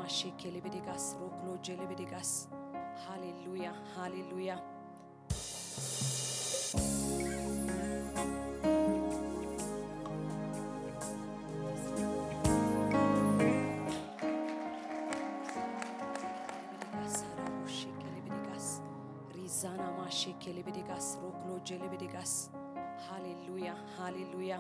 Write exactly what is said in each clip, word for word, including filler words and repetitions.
mashekele bedigas roklo jele bedigas. Hallelujah, hallelujah. Rizana mashekele bedigas roklo jele bedigas. Hallelujah, hallelujah.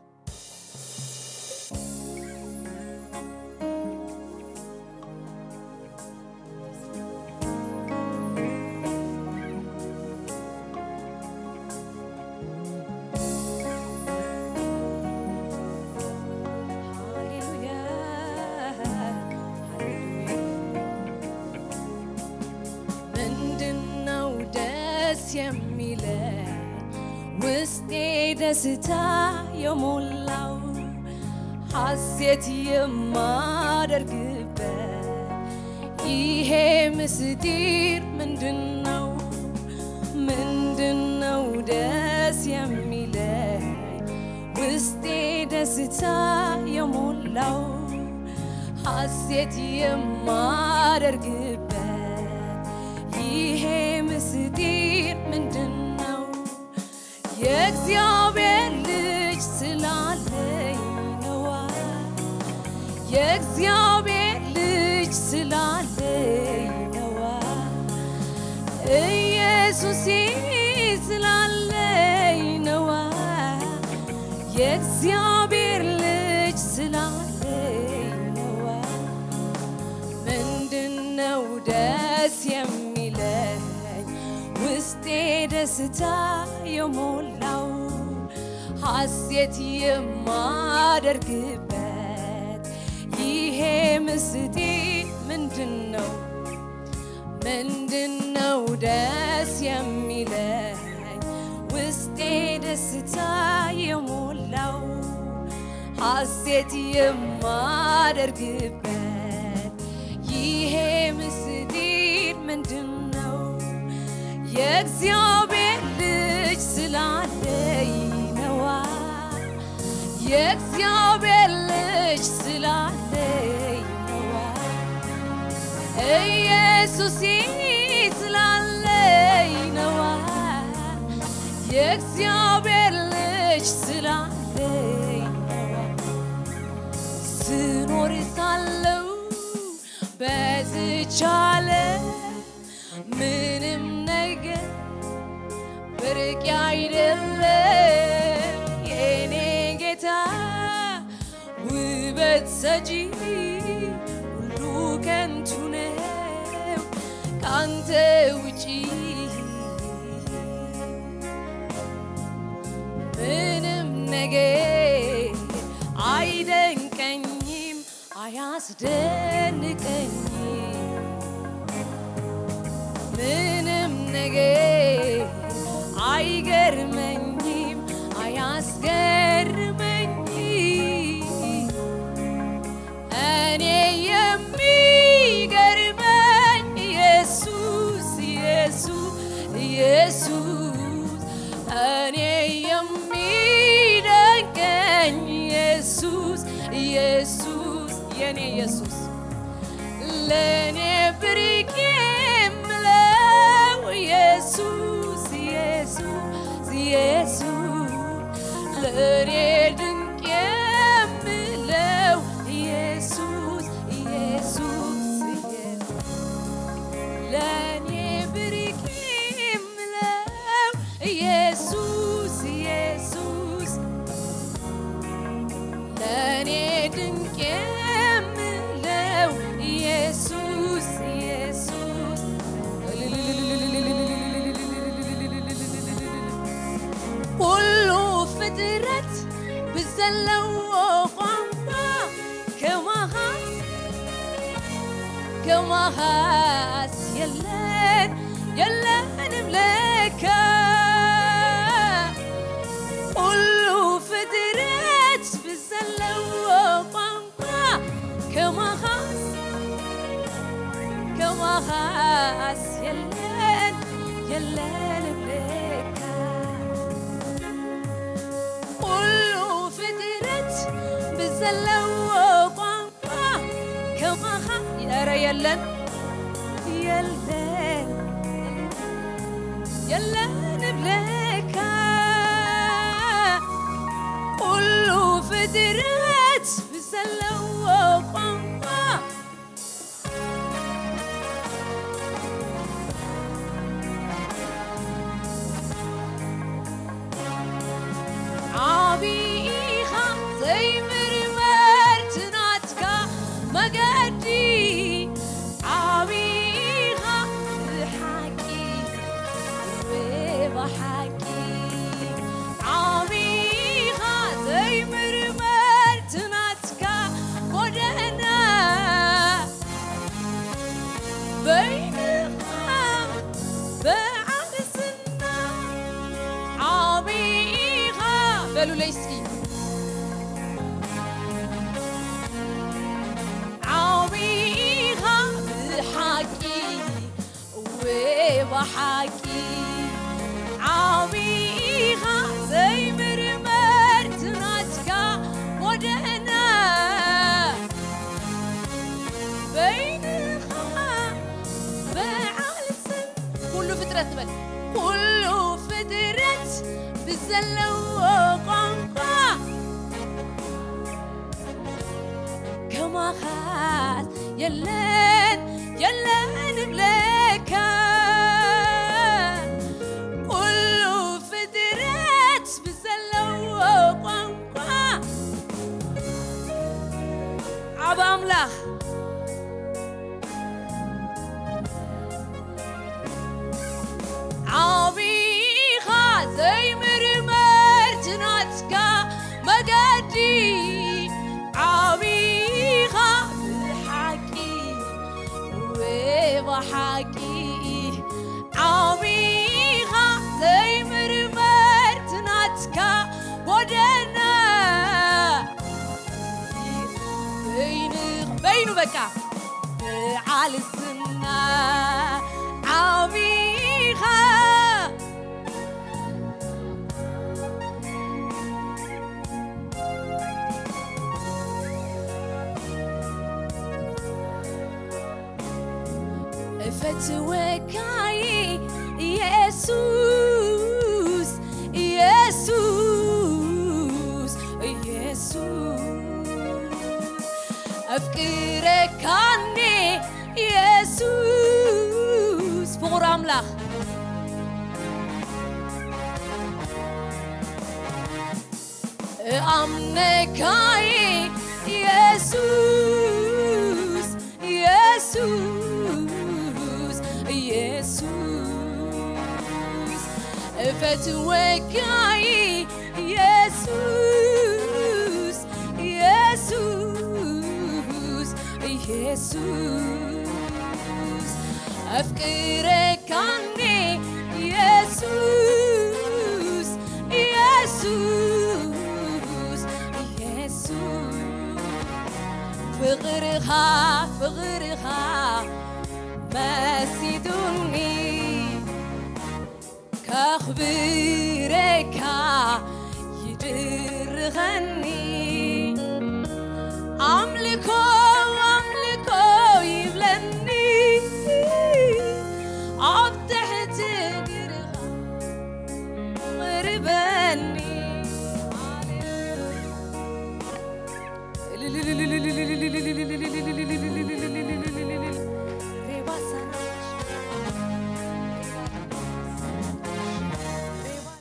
ደስታ የሞላው ሐሴት የማደርግበት ይሄ ምስጢር ምንድነው ምንድነው ደስ የሚለኝ ውስጤ ደስታ የሞላው ሐሴት የማደርግበት ይሄ ምስጢር ምንድነው የእግዚአብሔር ልጅ ስላለኝ ነው የእግዚአብሔር ልጅ ስላለኝ ነው ኢየሱስ ስላለኝ ነው የእግዚአብሔር ልጅ ስላለኝ ነው ምንድነው ደስ የሚለኝ ውስጤ ደስታ የሞላው ሐሴት የማደርግበት ይሄ ምስጢር ምንድነው ምንድነው ደስ የሚለኝ ውስጤ ደስታ የሞላው ሐሴት የማደርግበት ይሄ ምስጢር ምንድነው የእግዚአብሔር ልጅ ስላለኝ ነው የእግዚአብሔር ልጅ ስላለኝ ነው ኢየሱስ ስላለኝ ነው የእግዚአብሔር ልጅ ስላለኝ ነው ስኖር ሳለው በዚህች ዓለም ምንም ነገር ብርቅ አይደለም የኔ ጌታ ውበት ሰጪ ሁሉ ከንቱ ነው ካንተ ውጪ ምንም ነገር አይደንቀኝም አያስደንቀኝም ምንም ነገር አይገርመኝም አያስገርመኝም እኔ የሚገርመኝ ኢየሱስ ኢየሱስ ኢየሱስ እኔ የሚደንቀኝ ኢየሱስ ኢየሱስ የኔ ኢየሱስ ለኔ ብርቅ ኢየሱስ ኢየሱስ ኢየሱስ ለኔ ድንቅ የምለው ኢየሱስ ኢየሱስ ለኔ ብርቅ የምለው ኢየሱስ ኢየሱስ ለኔ ድንቅ የምለው ኢየሱስ ኢየሱስ ሁሉ ፍጥረት ብዘለው ቋንቋ ከመሃስ ከመሃስ የለን የለንም ለካ ሁሉ ፍጥረት ብዘለው ቋንቋ ከመሃስ ከመሃስ የለን የለንም ለካ ሁሉ ፍጥረት ብዘለው ቋንቋ ከመሃስ أرى يلن يلن يلن بلكا كله فدرت بسلو وقنقا عبيها زي مرمر تناتكا مقادي عبيها بحكي وبحكي عبيها زي مرمر تناتكا ودنا بينها بعد سنة عبيها بلو ليسكي عبيها بحكي وبحكي عبيها زي مرمر تناتكا ودنا بينها بعد سن كله فترة بل كله فترة بزلة وقنقا كما خاس يلان يلان بلاكا كله فترة بزلة وقنقا عبا أملاخ عبيها زي مرمر تناتكا مقادي عبيها بالحكي وبحكي عبيها زي مرمر تناتكا ودنا بينك بينو بكا على السنة عبيها فتوكاي يسوس يسوس يسوس أفكرك عني يسوس فور أملاخ أمنكاي يسوس يسوس يسوس فتوكاي يسوس يسوس يسوس أفكرك عني يسوس يسوس يسوس فغرها فغرها ما سيدوني كخبرك يدرغني أملكو أملكو يبلني أفتحت قرغا غربني